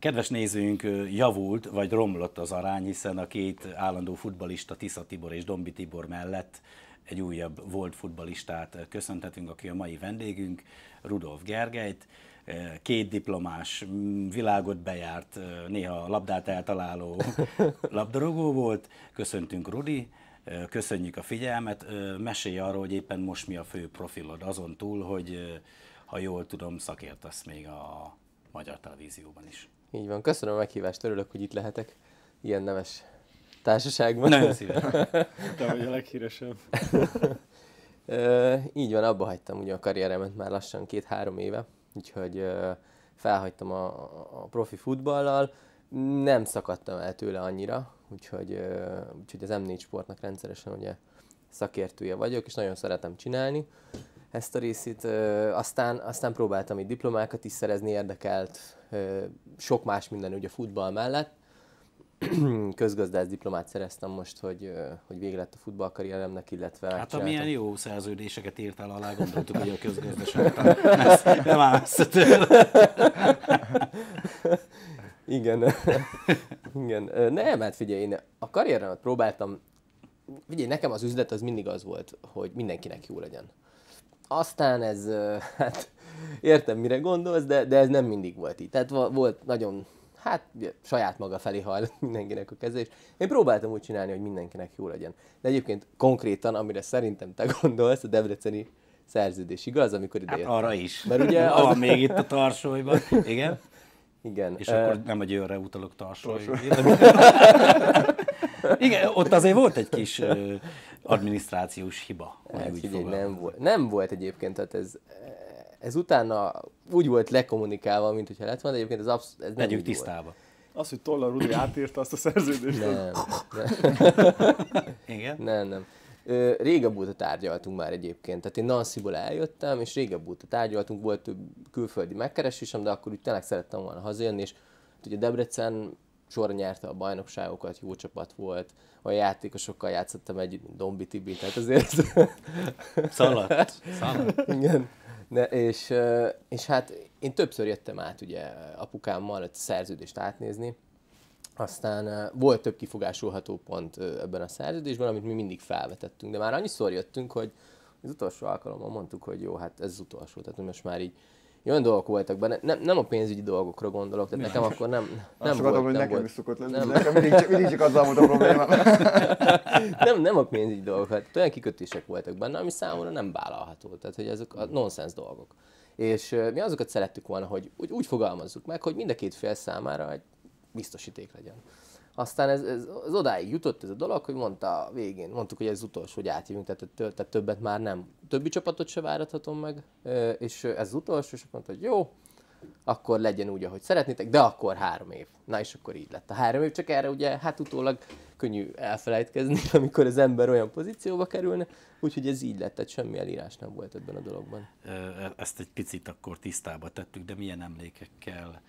Kedves nézőink, javult vagy romlott az arány, hiszen a két állandó futballista, Tisza Tibor és Dombi Tibor mellett egy újabb volt futballistát köszönhetünk, aki a mai vendégünk, Rudolf Gergelyt. Két diplomás, világot bejárt, néha labdát eltaláló labdarúgó volt. Köszöntünk, Rudi, köszönjük a figyelmet. Mesélj arról, hogy éppen most mi a fő profilod, azon túl, hogy ha jól tudom, szakértesz még a Magyar Televízióban is. Így van, köszönöm a meghívást, örülök, hogy itt lehetek ilyen neves társaságban. Nagyon szívesen. Te vagy a leghíresebb. Így van, abba hagytam ugye a karrieremet már lassan 2-3 éve, úgyhogy felhagytam a profi futballal, nem szakadtam el tőle annyira, úgyhogy az M4 Sportnak rendszeresen ugye szakértője vagyok, és nagyon szeretem csinálni ezt a részét. Aztán próbáltam itt diplomákat is szerezni, érdekelt sok más minden ugye a futball mellett. Közgazdász diplomát szereztem most, hogy vége lett a futballkarrieremnek, illetve... Hát ha milyen jó szerződéseket írtál alá, gondoltuk, hogy a közgazdaság nem áll messze tőle. Igen. Igen. Nem, hát figyelj, én a karrieremet próbáltam... Figyelj, nekem az üzlet az mindig az volt, hogy mindenkinek jó legyen. Aztán ez, hát értem, mire gondolsz, de ez nem mindig volt így. Tehát volt nagyon, hát saját maga felé hajlott mindenkinek a keze, és én próbáltam úgy csinálni, hogy mindenkinek jó legyen. De egyébként konkrétan, amire szerintem te gondolsz, a debreceni szerződés, igaz, amikor ide jöttem? Hát arra is. Mert ugye van még itt a Tarsolyban. Igen? Igen. És akkor nem a Győrre utalok, Tarsoly. Igen, ott azért volt egy kis adminisztrációs hiba. Hát, figyelj, nem volt egyébként, tehát ez utána úgy volt lekommunikálva, mint hogyha lett volna, de egyébként ez nem legyünk tisztába. Az, hogy Toller Rudi átírta azt a szerződést. Nem. Igen? Nem. Régebb óta tárgyaltunk már egyébként, tehát én Nancyból eljöttem, és régebb óta tárgyaltunk, volt több külföldi megkeresésem, de akkor úgy tényleg szerettem volna hazajönni, és ugye Debrecen sorra nyerte a bajnokságokat, jó csapat volt, a játékosokkal játszottam együtt, mint Dombi Tibi, tehát azért... Szaladt. Igen. És hát én többször jöttem át ugye apukámmal a szerződést átnézni, aztán volt több kifogásolható pont ebben a szerződésben, amit mi mindig felvetettünk, de már annyiszor jöttünk, hogy az utolsó alkalommal mondtuk, hogy jó, hát ez az utolsó, tehát most már így olyan dolgok voltak benne, nem a pénzügyi dolgokra gondolok, tehát nekem akkor nem volt. Hogy nekem is szokott lenni, nekem mindig csak azzal volt a probléma. nem a pénzügyi dolgok, hát olyan kikötések voltak benne, ami számomra nem vállalható, tehát hogy ezek a nonsens dolgok. És mi azokat szerettük volna, hogy úgy fogalmazzuk meg, hogy mind a két fél számára egy biztosíték legyen. Aztán ez odáig jutott ez a dolog, hogy mondtuk, hogy ez az utolsó, hogy átjövünk, tehát többet már nem. Többi csapatot se várathatom meg, és ez az utolsó, és mondta, hogy jó, akkor legyen úgy, ahogy szeretnétek, de akkor 3 év. Na és akkor így lett a 3 év, csak erre ugye hát utólag könnyű elfelejtkezni, amikor az ember olyan pozícióba kerülne, úgyhogy ez így lett, tehát semmi elírás nem volt ebben a dologban. Ezt egy picit akkor tisztába tettük, de milyen emlékekkel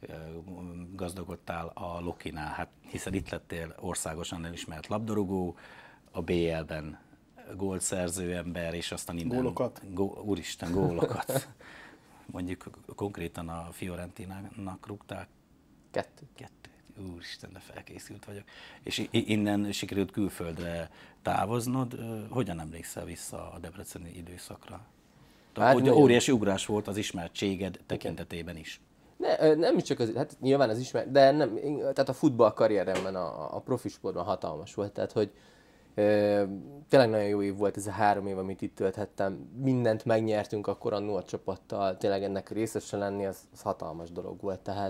gazdagodtál a Lokinál, hát hiszen itt lettél országosan elismert labdarúgó, a BL-ben gólszerző ember, és aztán innen... Gólokat. Úristen, gólokat. Mondjuk konkrétan a Fiorentinának rúgták. 2. Úristen, de felkészült vagyok. És innen sikerült külföldre távoznod. Hogyan emlékszel vissza a debreceni időszakra? Hát, óriási ugrás volt az ismertséged tekintetében is. Nem is csak az, hát nyilván az ismert, de nem, tehát a futball karrieremben a profi sportban hatalmas volt, tehát hogy tényleg nagyon jó év volt ez a 3 év, amit itt tölthettem, mindent megnyertünk akkor annó a csapattal, tényleg ennek részesen lenni, az hatalmas dolog volt, tehát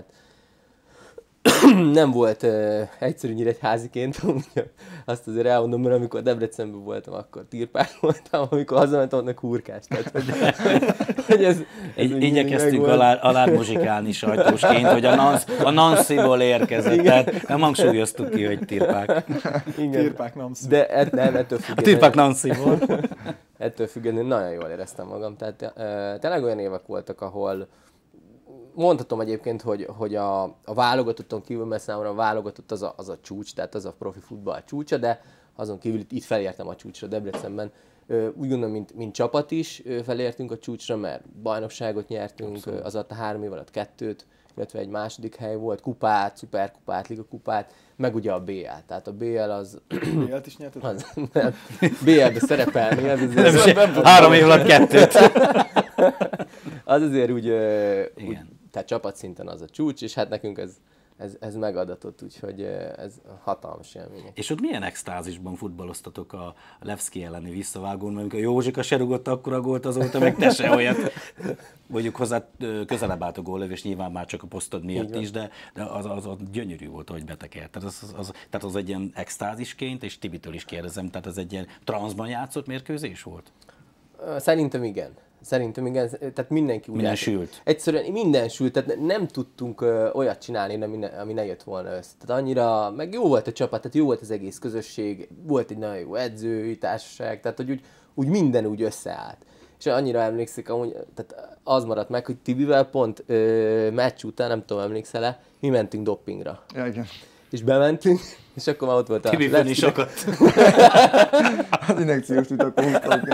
nem volt egyszerű Nyíregyháziként, azt azért elmondom, mert amikor Debrecenben voltam, akkor tirpák voltam, amikor hazamentem, annak hurkás. Tehát, hogy ez igyekeztünk alád muzsikálni sajtósként, hogy a Nancyból érkezett, tehát nem hangsúlyoztuk ki, hogy tirpák. Igen. Tirpák Nancy. De nem, ettől függetlenül. A tirpák Nancyból. Ettől függetlenül nagyon jól éreztem magam, tehát tényleg olyan évek voltak, ahol mondhatom egyébként, hogy a válogatotton kívül, mert számomra a válogatott az a csúcs, tehát az a profi futball csúcsa, de azon kívül itt felértem a csúcsra Debrecenben. Úgy gondolom, mint csapat is felértünk a csúcsra, mert bajnokságot nyertünk, az alatt a 3 év alatt 2-t, illetve egy második hely volt, kupát, szuperkupát, ligakupát, meg ugye a BL. Tehát a BL az... BL-t is nyerted? Nem, BL-be szerepelni, Nem, 3 év alatt 2. az azért úgy tehát csapatszinten az a csúcs, és hát nekünk ez megadatott, úgyhogy ez hatalmas élmények. És ott milyen extázisban futballoztatok a Levski elleni visszavágón, mert amikor Józsika se rugott akkora gólt, azóta meg te se olyat. Mondjuk hozzá közelebb állt a góllövés, nyilván már csak a posztod miatt is, de az gyönyörű volt, hogy betekert. Tehát az egy ilyen extázisként, és Tibitől is kérdezem, tehát ez egy ilyen transzban játszott mérkőzés volt? Szerintem igen. Tehát mindenki úgy minden sült. Egyszerűen minden sült, tehát nem tudtunk olyat csinálni, ami ne jött volna össze. Tehát annyira, meg jó volt a csapat, tehát jó volt az egész közösség, volt egy nagyon jó edzői társaság, tehát hogy úgy minden úgy összeállt. És annyira emlékszik, amúgy, tehát az maradt meg, hogy Tibivel pont meccs után, nem tudom, emlékszel-e, mi mentünk dopingra. Ja, igen. És bementünk, és akkor már ott volt a... Tibiben is akadt. Az injekciós utakon.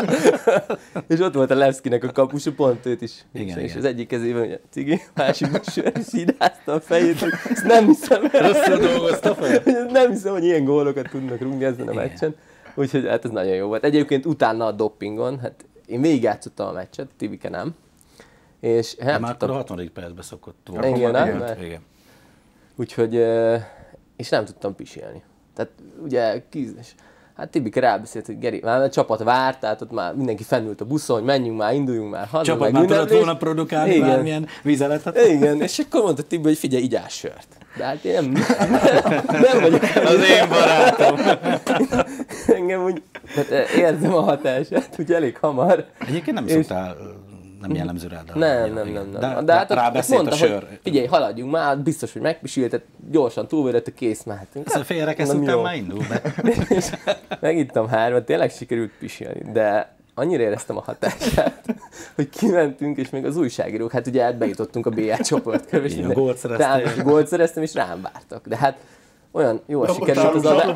És ott volt a Levszkinek a kapusa, pont őt is. Igen, és igen. az egyik kezében ugye cigi, másikban sör, és hidázta a fejét, hogy ezt nem hiszem. Rosszul dolgozta fel. Nem hiszem, hogy ilyen gólokat tudnak rúgni ezen a meccsen. Úgyhogy hát ez nagyon jó volt. Egyébként utána a dopingon, hát én végigjátszottam a meccset, Tibike nem. És De már akkor a 60. percben szokott volna. Igen, nem? Igen. Úgyhogy, és nem tudtam pisilni. Tehát ugye hát Tibike rábeszélt, hogy Geri, már a csapat várt, tehát ott már mindenki fennült a buszon, hogy menjünk már, induljunk már haza. Csapat már tudott volna produkálni igen. bármilyen vizeletet? Igen, és akkor mondta Tibi, hogy figyelj, igyál sört. De hát én nem vagyok. Az én barátom. Engem úgy, hát érzem a hatását, úgy elég hamar. Egyébként nem szoktál, nem jellemző rád. Nem. De hát rábeszélt mondta, a sör. hogy figyelj, haladjunk már, biztos, hogy megpisil, tehát gyorsan túlvérett, kész mehetünk. Ez a félrekesz után már indul be. És megittam 3, tényleg sikerült pisilni, de annyira éreztem a hatását, hogy kimentünk, és még az újságírók, hát ugye bejutottunk a BL csoportkörbe, és gólt szereztem, és rám vártak. De hát olyan jól sikerült az adás.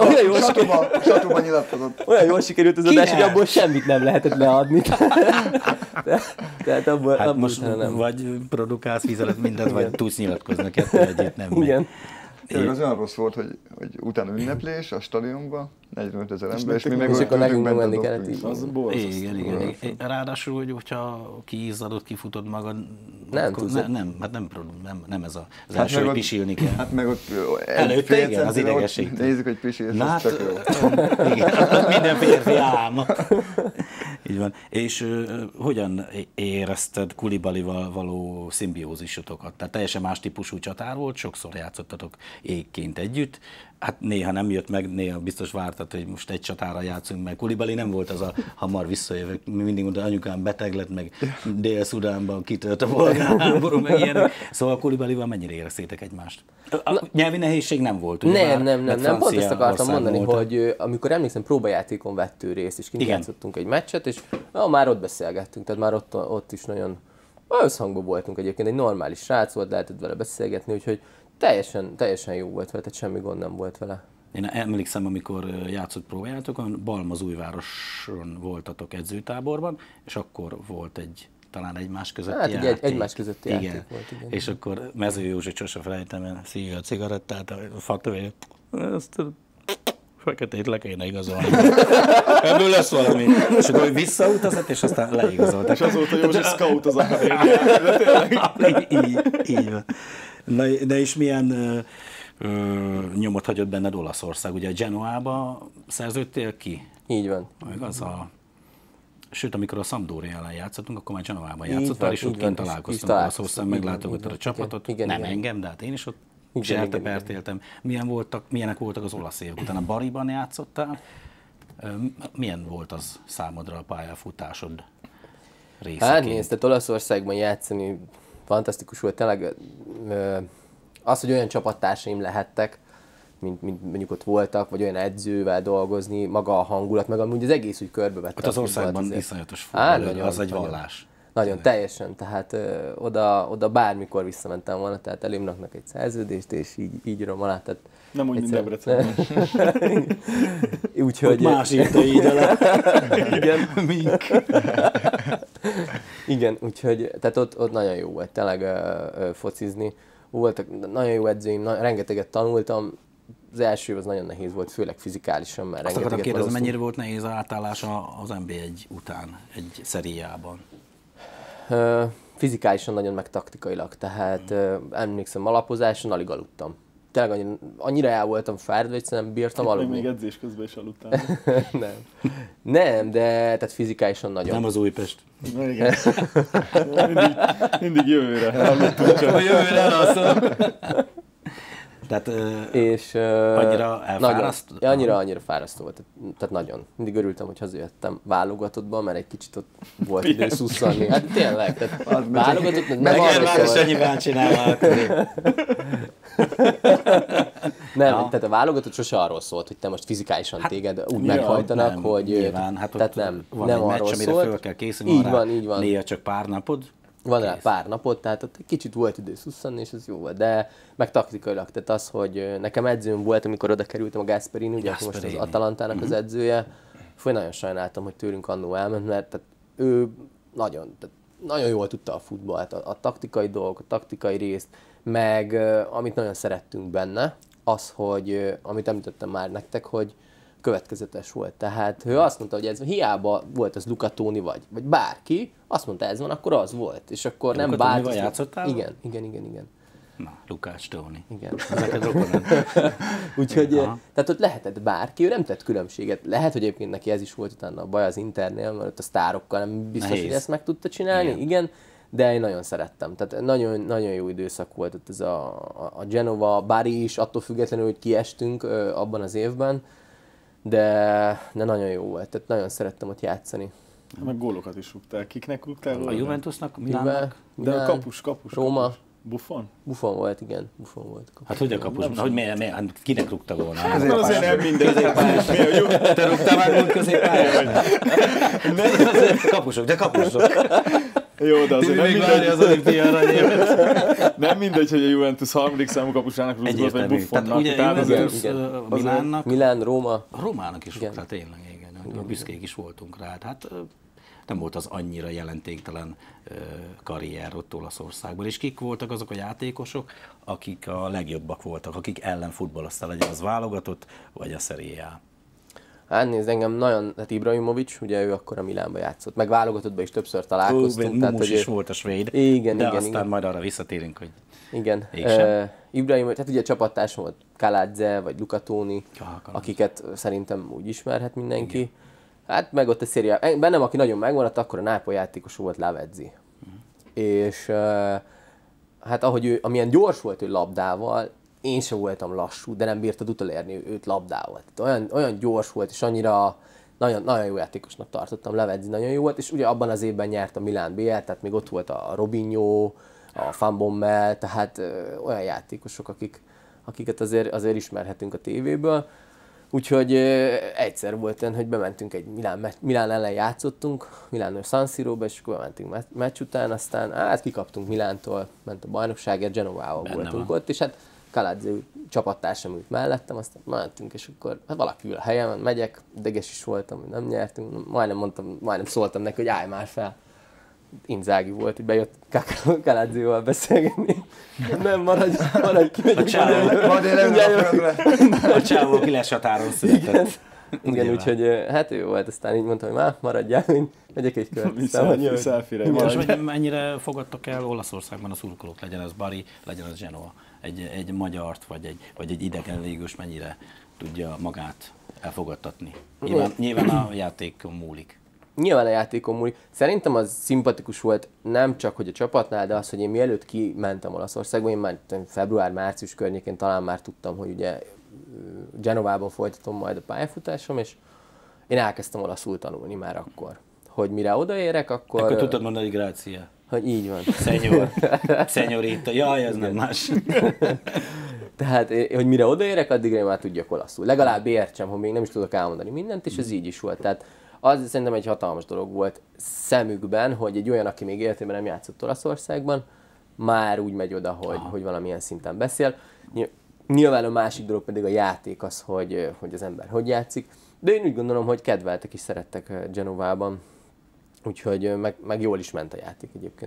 Olyan jól sikerült az adás, hogy abból semmit nem lehetett leadni. Tehát abból, hát abból most nem. Vagy produkálsz vízelet mindent, vagy tudsz nyilatkozni, kettő együtt nem megy. Igen. Az olyan rossz volt, hogy utána ünneplés a stadionban, 45 000 ember, és mi meg és akkor nekünk bent menni a kellett doping. így. Az borzasztó. Igen. Ráadásul, hogy hogyha kiizzadod, kifutod magad, Nem akkor tudsz. nem ez az első, hogy pisilni kell. Hát meg ott Előtte igen, az idegesség. Nézzük, hogy pisilsz, Na, az hát, tök jó. igen, minden férfi álma. Így van. És hogyan érezted Kulibalival való szimbiózisotokat? Tehát teljesen más típusú csatár volt, sokszor játszottatok égként együtt. Hát néha nem jött meg, néha biztos vártad, hogy most egy csatára játszunk meg. Kulibali nem volt az a hamar visszajövök, mindig mondta, anyukám beteg lett, meg Dél-Szudánban kitört a polgárháború, meg ilyenek. Szóval Kulibalival mennyire éreztétek egymást? A nyelvi nehézség nem volt, ugye? Nem, pont ezt akartam mondani, hogy amikor emlékszem, próbajátékon vett ő részt, és kint játszottunk egy meccset, és már ott beszélgettünk, tehát már ott is nagyon összhangban voltunk egyébként, egy normális srác volt, lehetett vele beszélgetni, úgyhogy teljesen jó volt vele, tehát semmi gond nem volt vele. Én emlékszem, amikor játszott próbájátokon, Balmazújvároson voltatok edzőtáborban, és akkor volt talán egymás közötti játék. Egymás közötti játék volt, igen. És akkor Mező Józsi sose felejtem el, szívja a cigarettát, a faktoré, ezt a feketét le kéne igazolni. Ebből lesz valami. És akkor visszautazott, és aztán leigazoltak. És azóta Józsi scout az Így van. Na és milyen nyomot hagyott benned Olaszország? Ugye a Genoába szerződtél ki? Így van. Igaz? Sőt, amikor a Sampdoria ellen játszottunk, akkor már Genoában játszottál, és ott kint találkoztam Olaszország, meglátogattad a csapatot. Nem engem, de hát én is ott zsertepertéltem. Milyenek voltak az olasz évek? Utána Bariban játszottál. Milyen volt az számodra a pályafutásod részeként? Hát nézd, tehát Olaszországban játszani fantasztikus volt. Tényleg az, hogy olyan csapattársaim lehettek, mint mondjuk ott voltak, vagy olyan edzővel dolgozni, maga a hangulat, meg amúgy az egész úgy körbevette. Ott az országban iszonyatos futball, az egy vallás. Nagyon, teljesen, tehát oda bármikor visszamentem volna, tehát elém raknak egy szerződést, és így írom alá. Tehát nem úgy, mint Debrecen. Úgyhogy... Más írta így alá. Igen. Mink. Igen, úgyhogy tehát ott nagyon jó volt tényleg focizni. voltak nagyon jó edzőim, rengeteget tanultam. Az első év az nagyon nehéz volt, főleg fizikálisan, mert Azt akartam rengeteget kérdezni, valószínű. mennyire volt nehéz átállás az NB1 után egy szeriában? Fizikálisan nagyon meg taktikailag, tehát emlékszem, alapozáson alig aludtam. Tényleg annyira el voltam fáradva, hogy nem bírtam aludni. Még edzés közben is aludtál. Nem, de tehát fizikálisan nagyon. Nem az Újpest. Na igen. Mindig jövőre aludtunk csak. Jövőre elalszom. Tehát És annyira elfárasztó? Annyira fárasztó volt, tehát nagyon. Mindig örültem, hogy hazajöttem válogatottba, mert egy kicsit ott volt idő szusszanni. Hát tényleg, tehát válogatott, nem arra már is annyiban csinálnak. Nem, tehát a válogatott sose arról szólt, hogy te most fizikálisan téged úgy meghajtanak, nem, hogy... Nyilván, hát tehát van nem egy arról meccs, amire szólt. föl kell készülni, Így van. néha csak pár napod. Van rá pár napot, tehát ott egy kicsit volt idő szusszanni, és ez jó volt, de meg taktikailag, tehát az, hogy nekem edzőm volt, amikor oda kerültem a Gasperini, ugye aki most az Atalantának az edzője, nagyon sajnáltam, hogy tőlünk annó elment, mert tehát ő nagyon jól tudta a futballt, a taktikai dolgok, a taktikai részt, meg amit nagyon szerettünk benne, az, hogy amit említettem már nektek, hogy következetes volt. Tehát ő azt mondta, hogy ez hiába volt az Luca Toni vagy bárki, azt mondta, ez van, akkor az volt. És akkor nem bárki. Játszottál? Igen. Na, Lukács Tóni. Igen. Ezeket rokonan. Úgyhogy, tehát ott lehetett bárki, ő nem tett különbséget. Lehet, hogy egyébként neki ez is volt utána a baj az Internél, mert ott a sztárokkal nem biztos, Nehéz. hogy ezt meg tudta csinálni. Igen. De én nagyon szerettem. Tehát nagyon, nagyon jó időszak volt ott ez a Genova, Bari is, attól függetlenül, hogy kiestünk abban az évben. De nagyon jó volt, tehát nagyon szerettem ott játszani. Meg gólokat is rúgtál. Kiknek rúgtál? A Juventusnak, Milánnak? De a kapus. Róma. Buffon? Buffon volt, igen. Buffon volt. Hát hogy a kapus? Hogy miért? Kinek rúgta volna? Azért nem mindegy. Te rúgtál már volt középpályán? Kapusok, de kapusok. Jó, de azért nem Még várja az mindegy. olimpia aranyévet. Nem mindegy, hogy a Juventus harmadik számú kapusának rúgott, vagy Egyértelmű. Buffonnak. Tehát ugye Tehát Juventus, azért- Milánnak, Milán, Róma. Romának is rúgtál tényleg, igen. Büszkék is voltunk rá. Hát nem volt az annyira jelentéktelen karrier ott Olaszországban. És kik voltak azok a játékosok, akik a legjobbak voltak, akik ellen futballoztál, legyen az válogatott, vagy a Serie A? Hát nézd, engem nagyon, hát Ibrahimovic, ugye ő akkor a Milánba játszott, meg válogatottban is többször találkoztunk. Mumus is volt a svéd, igen, de igen, aztán igen. majd arra visszatérünk, hogy Igen. Mégsem. Ibrahimovic, hát ugye csapattársam volt Kaladze, vagy Luca Toni, Kaladze. akiket szerintem úgy ismerhet mindenki. Igen. Hát meg ott a széria, bennem aki nagyon megmaradt, akkor a Nápoly játékos volt Lavezzi. És hát amilyen gyors volt ő labdával, én sem voltam lassú, de nem bírtad utolérni őt labdával. Tehát olyan gyors volt, és annyira nagyon, nagyon jó játékosnak tartottam, Lavezzi nagyon jó volt, és ugye abban az évben nyert a Milán BL, tehát még ott volt a Robinho, a Van Bommel, tehát olyan játékosok, akiket azért ismerhetünk a tévéből. Úgyhogy egyszer volt olyan, hogy bementünk egy Milán ellen játszottunk, Milánról San Siróba, és akkor bementünk meccs után, aztán hát kikaptunk Milántól, ment a bajnokságért, Genovával voltunk ott, és hát Kaladze csapattársam ült mellettem, aztán mentünk, és akkor hát valaki ül a helyemen, megyek, ideges is voltam, hogy nem nyertünk, majdnem szóltam neki, hogy állj már fel. Inzági volt, hogy bejött Kaladzéval beszélgetni. Nem, maradj ki, megyünk. a csávó 9 határon született. Igen, úgyhogy hát ő volt, aztán így mondta, hogy már maradjál, én megyek egy kört. Selfie-re. És mennyire fogadtak el Olaszországban a szurkolók, legyen az Bari, legyen az Genova, egy magyart, vagy egy idegen légus mennyire tudja magát elfogadtatni? Nyilván a játékon múlik. Nyilván a játékon múlik. Szerintem az szimpatikus volt, nem csak hogy a csapatnál, de az, hogy én mielőtt kimentem Olaszországba, én már február-március környékén talán már tudtam, hogy ugye Genovában folytatom majd a pályafutásom, és én elkezdtem olaszul tanulni már akkor. Hogy mire odaérek, akkor tudtad mondani, grácia. Hogy így van. Szenyorita, jaj, ez nem más. Tehát, hogy mire odaérek, addig én már tudjak olaszul. Legalább értsem, hogy még nem is tudok elmondani mindent, és ez így is volt. Tehát az szerintem egy hatalmas dolog volt szemükben, hogy egy olyan, aki még életében nem játszott Olaszországban, már úgy megy oda, hogy valamilyen szinten beszél. Nyilván a másik dolog pedig a játék az, hogy az ember hogy játszik. De én úgy gondolom, hogy kedveltek és szerettek Genovában. Úgyhogy meg jól is ment a játék egyébként.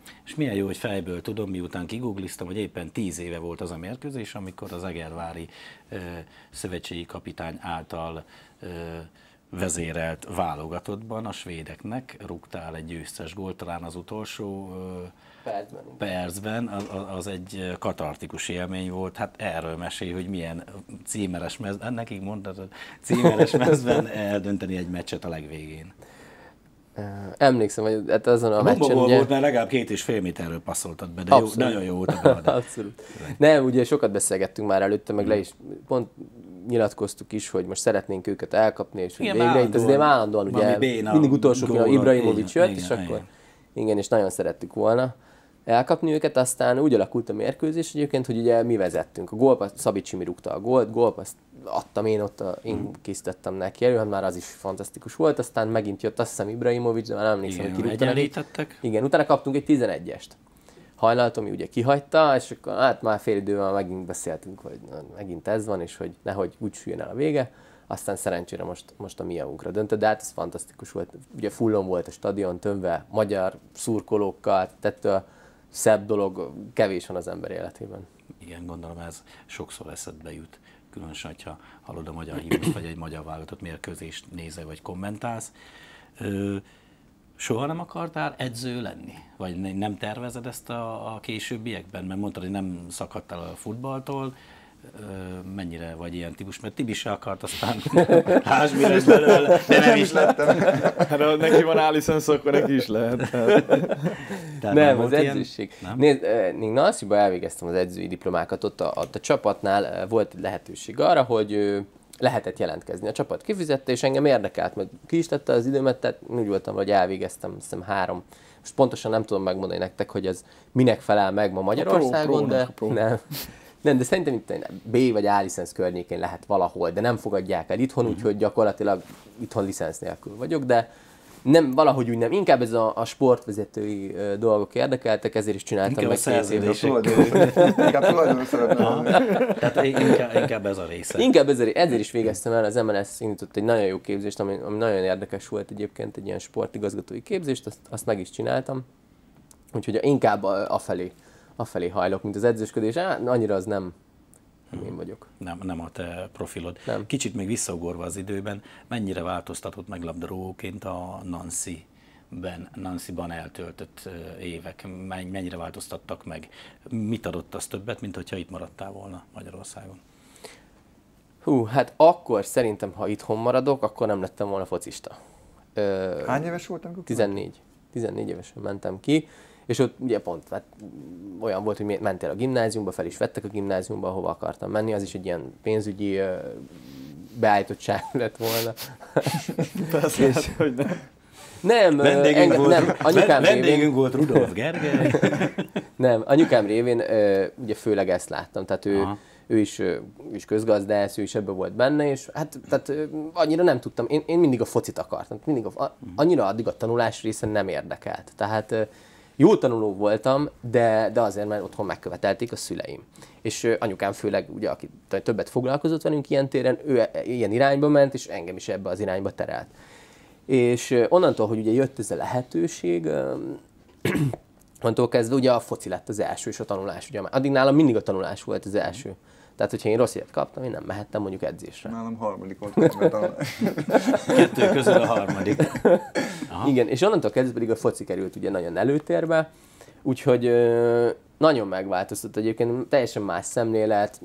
És milyen jó, hogy fejből tudom, miután kigoogliztam, hogy éppen 10 éve volt az a mérkőzés, amikor az egervári szövetségi kapitány által vezérelt válogatottban a svédeknek rúgtál egy győztes gólt, talán az utolsó percben, az egy katartikus élmény volt. Hát erről mesélj, hogy milyen címeres mezben, nekik mondtad, címeres mezben eldönteni egy meccset a legvégén. Emlékszem, hogy hát azon a meccsen ugye... ugye... volt, mert legalább 2,5 méterről passzoltad be, de jó, nagyon jó volt a beadás. Abszolút. Nem, ugye sokat beszélgettünk már előtte, meg le is pont nyilatkoztuk is, hogy most szeretnénk őket elkapni, és igen, végre itt azért állandóan ugye mindig utolsóként Ibrahimovic jött, és akkor igen, és nagyon szerettük volna elkapni őket, aztán úgy alakult a mérkőzés egyébként, hogy ugye mi vezettünk. A gólpaszt, Szabi Csimi rúgta a gólt, gólpaszt adtam én készítettem neki elő, hát már az is fantasztikus volt, aztán megint jött azt hiszem Ibrahimovic, de már nem emlékszem, hogy kirúgta neki. Igen, utána kaptunk egy 11-est. Hajnaltomi ugye kihagyta, és akkor hát már fél idővel megint beszéltünk, hogy megint ez van, és hogy nehogy úgy süljön el a vége. Aztán szerencsére most a mi javunkra döntött, de hát ez fantasztikus volt. Ugye fullon volt a stadion, tömve magyar szurkolókkal, tehát szebb dolog kevés van az ember életében. Igen, gondolom ez sokszor eszedbe jut. Különösen, ha hallod a magyar hírt, vagy egy magyar válogatott mérkőzést nézel, vagy kommentálsz. Soha nem akartál edző lenni? Vagy nem tervezed ezt a későbbiekben? Mert mondtad, hogy nem szakadtál a futballtól. Mennyire vagy ilyen típus? Mert Tibi se akart, aztán lásd, mi lesz belőle, de nem is lettem. Hát ha neki van A-licensz, akkor neki is lehet. Nem, az edzőség. Nézd, én Nancyba elvégeztem az edzői diplomákat, ott a csapatnál volt lehetőség arra, hogy lehetett jelentkezni. A csapat kifizette, és engem érdekelt, meg ki is tette az időmet, tehát úgy voltam, hogy elvégeztem, azt hiszem 3. Most pontosan nem tudom megmondani nektek, hogy ez minek felel meg ma Magyarországon, de nem, de szerintem itt B vagy A licensz környékén lehet valahol, de nem fogadják el itthon, úgyhogy gyakorlatilag itthon licensz nélkül vagyok, de nem, valahogy úgy nem. Inkább ez a sportvezetői dolgok érdekeltek, ezért is csináltam inkább meg 2 évet. Inkább tulajdonos szeretném. Tehát inkább ez a része. Inkább ezért is végeztem el, az MLS indított egy nagyon jó képzést, ami nagyon érdekes volt egyébként, egy ilyen sportigazgatói képzést, azt meg is csináltam. Úgyhogy inkább afelé hajlok, mint az edzősködés. Annyira az nem én vagyok. Nem a te profilod. Nem. Kicsit még visszaugorva az időben, mennyire változtatott meg labdarúgóként a Nancy-ban eltöltött évek? Mennyire változtattak meg? Mit adott az többet, mint hogyha itt maradtál volna Magyarországon? Hát akkor szerintem, ha itthon maradok, akkor nem lettem volna focista. Hány éves voltam? 14 évesen mentem ki. És ott ugye pont hát, olyan volt, hogy mentél a gimnáziumba, fel is vettek a gimnáziumba, ahova akartam menni, az is egy ilyen pénzügyi beállítottság lett volna. Persze, hát, hogy nem. Vendégünk volt Rudolf Gergely. Nem, anyukám révén ugye főleg ezt láttam, tehát ő is közgazdász, ő is ebben volt benne, és hát tehát, annyira nem tudtam, én mindig a focit akartam, annyira addig a tanulás része nem érdekelt. Tehát jó tanuló voltam, de azért, mert otthon megkövetelték a szüleim. És anyukám főleg, ugye, aki többet foglalkozott velünk ilyen téren, ő ilyen irányba ment, és engem is ebbe az irányba terelt. És onnantól, hogy ugye jött ez a lehetőség, onnantól kezdve ugye a foci lett az első, és a tanulás. Ugye, addig nálam mindig a tanulás volt az első. Tehát, hogyha én rossz ilyet kaptam, én nem mehettem mondjuk edzésre. Nálam harmadik volt. 2 közül a harmadik. Aha. Igen, és onnantól kezdve pedig a foci került ugye nagyon előtérbe, úgyhogy nagyon megváltoztott egyébként, teljesen más szemlélet,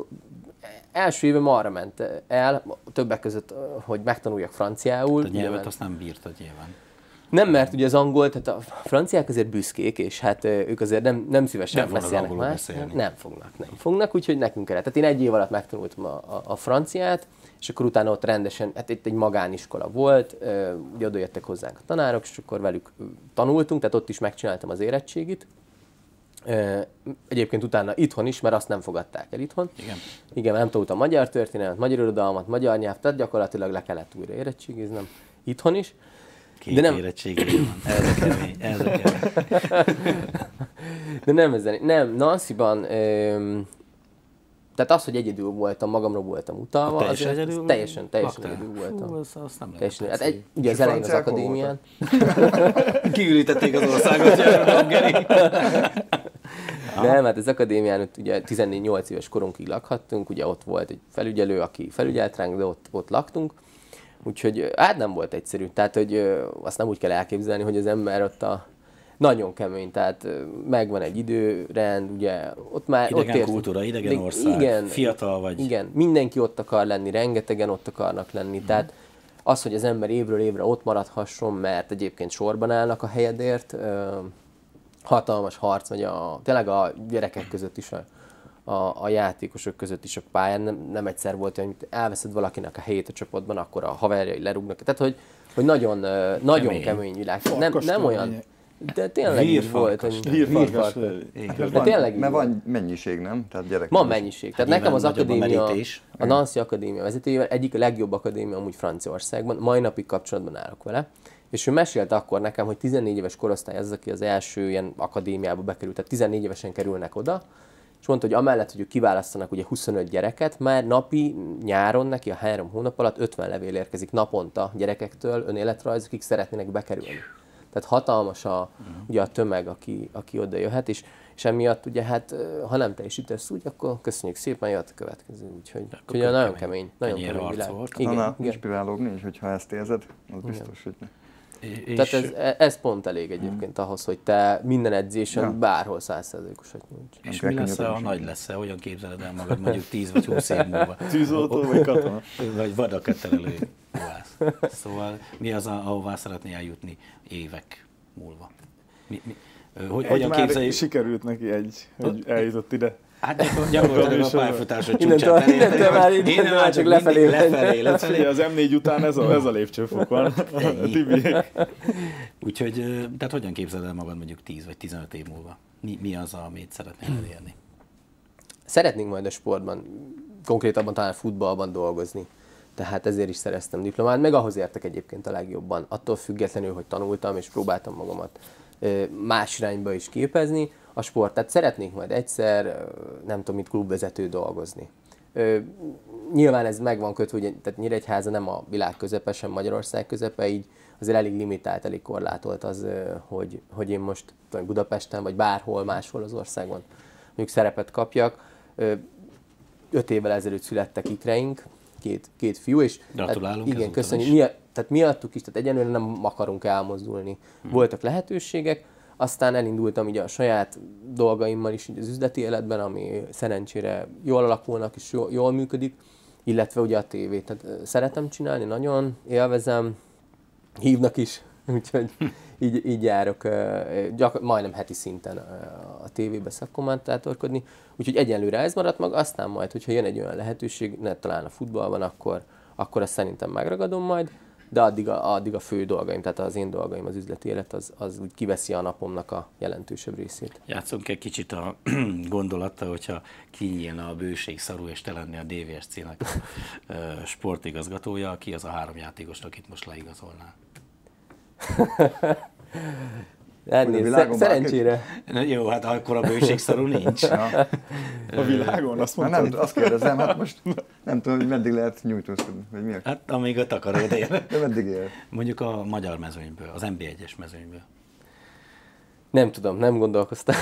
első évem arra ment el, többek között, hogy megtanuljak franciául. A nyelvet azt nem bírtad nyilván. Nem, mert ugye az angol, tehát a franciák azért büszkék, és hát ők azért nem szívesen beszélnek más. Nem fognak, úgyhogy nekünk kellett. Tehát én 1 év alatt megtanultam a franciát, és akkor utána ott rendesen, hát itt egy magániskola volt, ugye oda jöttek hozzánk a tanárok, és akkor velük tanultunk, tehát ott is megcsináltam az érettségit. Egyébként utána itthon is, mert azt nem fogadták el itthon. Igen, nem tanultam magyar történelmet, magyar irodalmat, magyar nyelv, tehát gyakorlatilag le kellett újra érettségiznem itthon is. 2 érettségig van, ez a kemény. De nem, Nancy-ban Tehát az, hogy egyedül voltam, magamra voltam utalva, teljesen egyedül voltam. Azt nem teljesen, hát ugye az elején az akadémián. Kiürítették az országot, Geri. Nem, hát az akadémián ugye 14-8 éves korunkig lakhattunk, ugye ott volt egy felügyelő, aki felügyelt ránk, de ott laktunk. Úgyhogy hát nem volt egyszerű. Tehát, hogy azt nem úgy kell elképzelni, hogy az ember ott nagyon kemény, tehát megvan egy időrend, ugye ott már... Idegen ott kultúra, idegen ország, igen, fiatal vagy. Igen, mindenki ott akar lenni, rengetegen ott akarnak lenni, tehát az, hogy az ember évről évre ott maradhasson, mert egyébként sorban állnak a helyedért, hatalmas harc megy tényleg a gyerekek között is, a játékosok között is a pályán. Nem egyszer volt, hogy elveszed valakinek a helyét a csapatban, akkor a haverjai lerúgnak. Tehát, hogy nagyon kemény világ. Nem olyan... De tényleg így volt, hogy hírfarkas. De tényleg mert van mennyiség, nem? Tehát gyerek. Van mennyiség. Tehát nekem az akadémia, a Nancy Akadémia vezetőjével egyik a legjobb akadémia amúgy Franciaországban, mai napig kapcsolatban állok vele. És ő mesélte akkor nekem, hogy 14 éves korosztály az, aki az első ilyen akadémiába bekerült, tehát 14 évesen kerülnek oda, és mondta, hogy amellett, hogy ők kiválasztanak ugye 25 gyereket, már napi, nyáron neki a 3 hónap alatt 50 levél érkezik naponta gyerekektől, önéletrajz, akik szeretnének bekerülni. Tehát hatalmas ugye a tömeg, aki oda jöhet, és emiatt ugye hát, ha nem teljesítesz úgy, akkor köszönjük szépen, jöhet a következő. Úgyhogy nagyon kemény világ. Igen, inspirálóbb nincs, hogyha ezt érzed, az biztos, hogy ne. Tehát ez pont elég egyébként ahhoz, hogy te minden edzésen bárhol 100%-osat nyújts. És mi lesz, ha nagy lesz-e? Hogyan képzeled el magad mondjuk 10 vagy 20 év múlva? Tűzoltó vagy katona? Vagy vadaketterelő kovász. Szóval mi az, ahová szeretné eljutni évek múlva? Hogyan képzeljük? Sikerült neki hogy eljutott ide. Hát gyakorlatilag a pályafutásod csúcsát elérte. Innen már csak lefelé. Az M4 után ez a lépcsőfok van. Úgyhogy, tehát hogyan képzeled el magad mondjuk 10 vagy 15 év múlva? Mi az, amit szeretnél elérni? Szeretnénk majd a sportban, konkrétabban talán futballban dolgozni. Tehát ezért is szereztem diplomát, meg ahhoz értek egyébként a legjobban. Attól függetlenül, hogy tanultam és próbáltam magamat más irányba is képezni a sport. Tehát szeretnék majd egyszer, nem tudom, mint klubvezető dolgozni. Nyilván ez meg van kötve, hogy tehát Nyíregyháza nem a világ közepe, sem Magyarország közepe, így azért elég limitált, elég korlátolt az, hogy én most Budapesten, vagy bárhol máshol az országban mondjuk szerepet kapjak. 5 évvel ezelőtt születtek ikreink, két fiú, és gratulálunk, igen, köszönjük. Tehát miattuk is, tehát egyenlően nem akarunk elmozdulni. Voltak lehetőségek, aztán elindultam ugye a saját dolgaimmal is az üzleti életben, ami szerencsére jól alakulnak és jól működik, illetve ugye a tévét. Tehát szeretem csinálni, nagyon élvezem, hívnak is, úgyhogy így járok majdnem heti szinten a tévébe szakkommentátorkodni. Úgyhogy egyenlőre ez maradt meg, aztán majd, hogyha jön egy olyan lehetőség, talán a futballban, akkor azt szerintem megragadom majd, de addig a fő dolgaim, tehát az én dolgaim, az üzleti élet, az úgy kiveszi a napomnak a jelentősebb részét. Játszunk egy kicsit a gondolattal, hogyha kinyílna a bőség szarú, és te lenni a DVSC-nek a sportigazgatója, ki az a 3 játékost, akit most leigazolnál? Szerencsére. Jó, hát akkor a bőségszarú nincs. A világon, azt mondtad? Nem, azt kérdezem, hát most nem tudom, hogy meddig lehet nyújtózkodni, vagy mi. Hát amíg a takaród ér. De meddig ér? Mondjuk a magyar mezőnyből, az NB1-es mezőnyből. Nem tudom, nem gondolkoztam.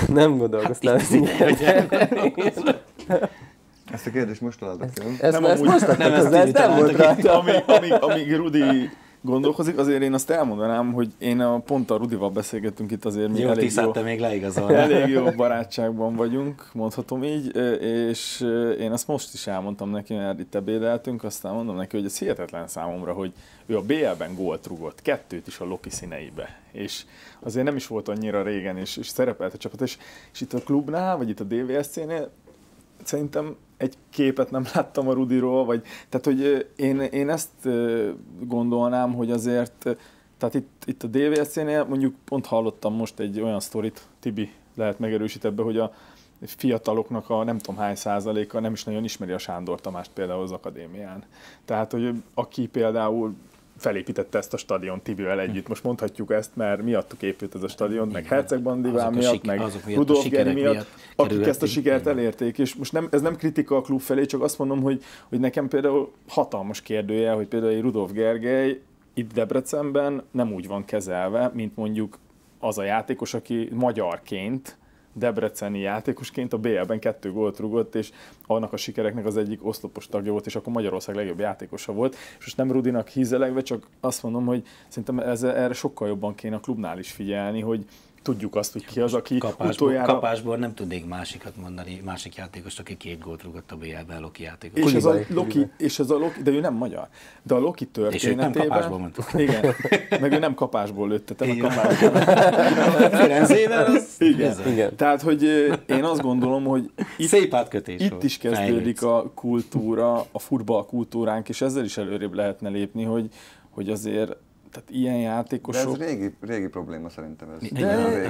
Ezt a kérdést most találtak ki, nem volt rajta. Amíg Rudi gondolkozik, azért én azt elmondanám, hogy pont a Rudival beszélgettünk itt azért, mi elég jó barátságban vagyunk, mondhatom így, és én azt most is elmondtam neki, mert itt ebédeltünk, aztán mondom neki, hogy ez hihetetlen számomra, hogy ő a BL-ben gólt rugott, 2 is a Loki színeibe, és azért nem is volt annyira régen, és szerepelt a csapat, és itt a klubnál, vagy itt a DVSC-nél szerintem egy képet nem láttam a Rudiról, tehát hogy én ezt gondolnám, hogy azért, tehát itt a DVSC-nél mondjuk pont hallottam most egy olyan sztorit, Tibi lehet megerősít ebbe, hogy a fiataloknak a nem tudom hány százaléka nem is nagyon ismeri a Sándor Tamást például az akadémián. Tehát, hogy aki például felépítette ezt a stadiont Tibivel együtt. Most mondhatjuk ezt, mert miattuk épült ez a stadion, meg Herceg Bandiván miatt, meg Rudolf Geri miatt, akik ezt a sikert elérték. És most ez nem kritika a klub felé, csak azt mondom, hogy nekem például hatalmas kérdője, hogy például egy Rudolf Gergely itt Debrecenben nem úgy van kezelve, mint mondjuk az a játékos, aki magyarként, debreceni játékosként a BL-ben 2 gólt rúgott, és annak a sikereknek az egyik oszlopos tagja volt, és akkor Magyarország legjobb játékosa volt. És most nem Rudinak hízelegve, csak azt mondom, hogy szerintem erre sokkal jobban kéne a klubnál is figyelni, hogy tudjuk azt, hogy ki az, aki utoljára... Kapásból nem tudnék másikat mondani, másik játékost, aki 2 gólt rúgott a BL-ben, Loki játékos. És ez a Loki, de ő nem magyar. De a Loki történetében... És őt nem kapásból mondtuk. Igen, meg ő nem kapásból lőtte, te meg kapásból. Firenzével az... Igen. Tehát, hogy én azt gondolom, hogy itt is kezdődik a kultúra, a futballkultúránk, és ezzel is előrébb lehetne lépni, hogy azért tehát ilyen játékosok... De ez régi probléma szerintem ez. De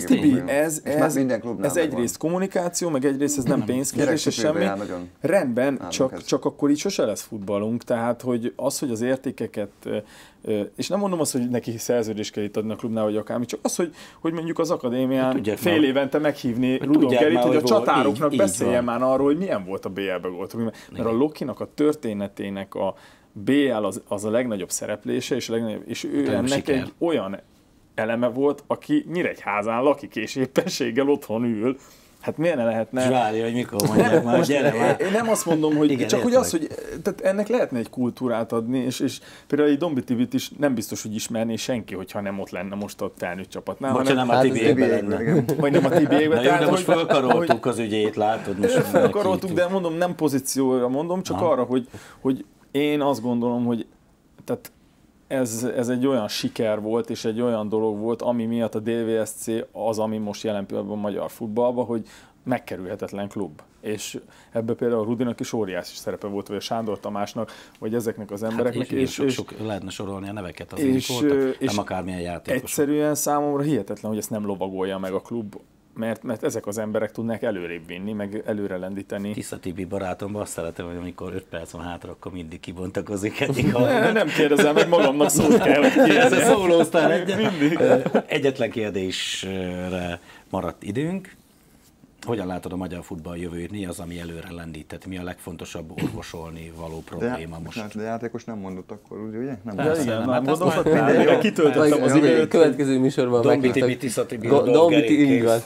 ez egyrészt kommunikáció, meg egyrészt ez nem pénzkérdés, és semmi. Rendben, csak akkor így sose lesz futballunk, tehát hogy az értékeket, és nem mondom azt, hogy neki szerződést kell itt adni a klubnál, vagy akármi, csak az, hogy mondjuk az akadémián fél évente meghívni Rudolf Gerit, hogy a csatároknak beszéljen már arról, hogy milyen volt a BL-be gólt. Mert a Lokinak a történetének a BL az a legnagyobb szereplése, és ő ennek egy olyan eleme volt, aki Nyíregyházán lakik, és éppenséggel otthon ül. Hát miért ne lehetne... Várja, hogy mikor mondják már, gyere már. Én nem azt mondom, hogy igen, csak hogy az, hogy tehát ennek lehetne egy kultúrát adni, és például egy Dombi Tibit is nem biztos, hogy ismerné senki, hogyha nem ott lenne most a felnőtt csapatnál. Vagy nem a Tibiékben lenne. Vagy nem a Tibiékben. Na jó, de most fölkaroltuk az ügyét, látod? Fölkaroltuk, de mondom, nem pozícióra mondom, csak arra, hogy én azt gondolom, hogy tehát ez egy olyan siker volt, és egy olyan dolog volt, ami miatt a DVSC az, ami most jelen pillanatban a magyar futballban, hogy megkerülhetetlen klub. És ebben például Rudinak is óriási szerepe volt, vagy a Sándor Tamásnak, vagy ezeknek az embereknek. Hát és sok lehetne sorolni a neveket, azért is voltak, nem akármilyen játékosok. Egyszerűen számomra hihetetlen, hogy ezt nem lovagolja meg a klub, mert ezek az emberek tudnak előrébb vinni, meg előre lendíteni. Tisza Tibi barátomban azt szeretem, hogy amikor 5 perc van hátra, akkor mindig kibontakozik. Nem kérdezem, meg magamnak szót kell, hogy kérdezzem. Ez a szólóztál egyetlen kérdésre maradt időnk. Hogyan látod a magyar futball jövőjét? Mi az, ami előre lendített? Mi a legfontosabb orvosolni való probléma most? De játékos nem mondott akkor, ugye? Nem igen, már mondott, kitöltöttem az időt. Következő műsorban Dombi Tibi, Tisza Tibi, Dombi Tibi, igaz.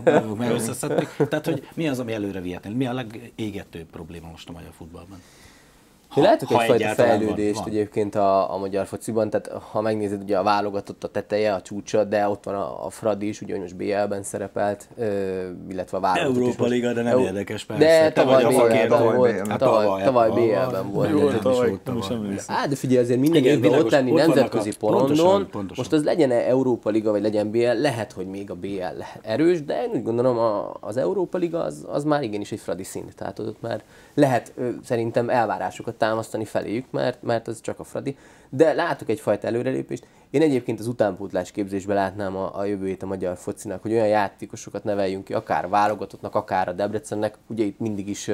Tehát, hogy mi az, ami előre vihetne? Mi a legégetőbb probléma most a magyar futballban? Én látok egyfajta fejlődést egyébként a magyar fociban, tehát ha megnézed, ugye a válogatott a teteje, a csúcsa, de ott van a Fradi is, ugye most BL-ben szerepelt, illetve a válogatott Európa Liga, de nem érdekes persze. De tavaly BL-ben volt. Tavaly BL-ben volt. De figyelj, azért minden évben ott lenni nemzetközi porondon, most az legyen Európa Liga, vagy legyen BL, lehet, hogy még a BL erős, de én úgy gondolom az Európa Liga az már igenis egy Fradi szint, tehát ott már lehet szerintem elvárásokat támasztani feléjük, mert az csak a Fradi. De látok egyfajta előrelépést. Én egyébként az utánpótlás képzésben látnám a jövőjét a magyar focinak, hogy olyan játékosokat neveljünk ki, akár a válogatottnak, akár a Debrecennek. Ugye itt mindig is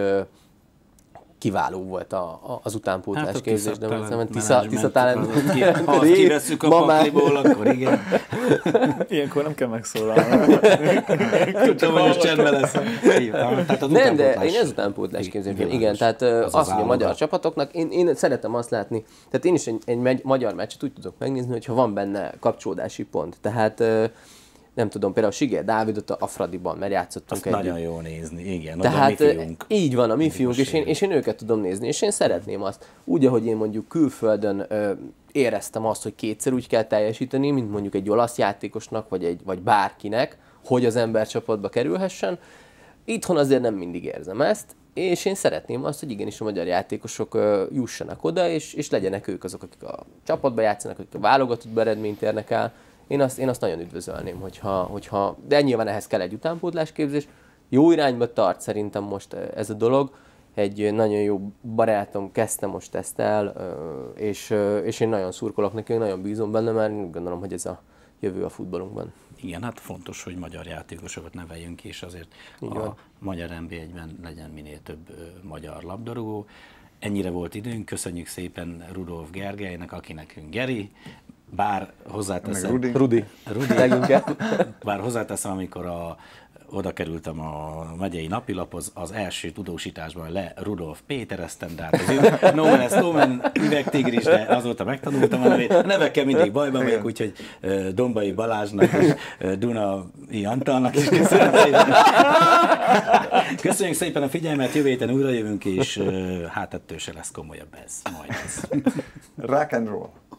kiváló volt az utánpótlás képzés, de Tisza talán... Ha azt kivesszük a pakliból, akkor igen. Ilyenkor nem kell megszólalni. Tudtam, hogy most csendben lesz. Nem, de én az utánpótlás képzésben, igen, tehát az, hogy a magyar csapatoknak, én szeretem azt látni, tehát én is egy magyar meccset úgy tudok megnézni, hogyha van benne kapcsolódási pont. Tehát nem tudom, például Siger Dávidot a Fradiban, mert játszottunk együtt. Nagyon jó nézni, igen. Tehát így van a mi fiunk, és én őket tudom nézni, és én szeretném azt. Úgy, ahogy én mondjuk külföldön éreztem azt, hogy kétszer úgy kell teljesíteni, mint mondjuk egy olasz játékosnak, vagy bárkinek, hogy az ember csapatba kerülhessen. Itthon azért nem mindig érzem ezt, és én szeretném azt, hogy igenis a magyar játékosok jussanak oda, és legyenek ők azok, akik a csapatba játszanak, akik a válogatottba eredményt érnek el. Én azt nagyon üdvözölném, hogyha de nyilván ehhez kell egy utánpótlásképzés. Jó irányba tart szerintem most ez a dolog. Egy nagyon jó barátom kezdte most ezt el, és én nagyon szurkolok neki, nagyon bízom benne, mert gondolom, hogy ez a jövő a futballunkban. Igen, hát fontos, hogy magyar játékosokat neveljünk ki, és azért a magyar NB1-ben legyen minél több magyar labdarúgó. ennyire volt időnk. Köszönjük szépen Rudolf Gergelynek, aki nekünk Geri. Bár hozzáteszem, Rudi. Bár hozzáteszem, amikor oda kerültem a megyei napilaphoz, az első tudósításban Rudolf Pétereztem, de hát az Nomen est Omen üvegtigris, de azóta megtanultam a nevét. A nevekkel mindig bajban vagyok, úgyhogy Dombai Balázsnak és Dunai Antalnak is köszönöm. Köszönjük szépen a figyelmet, jövő héten újra jövünk, és hát ettől se lesz komolyabb ez. Majd ez. Rock and roll.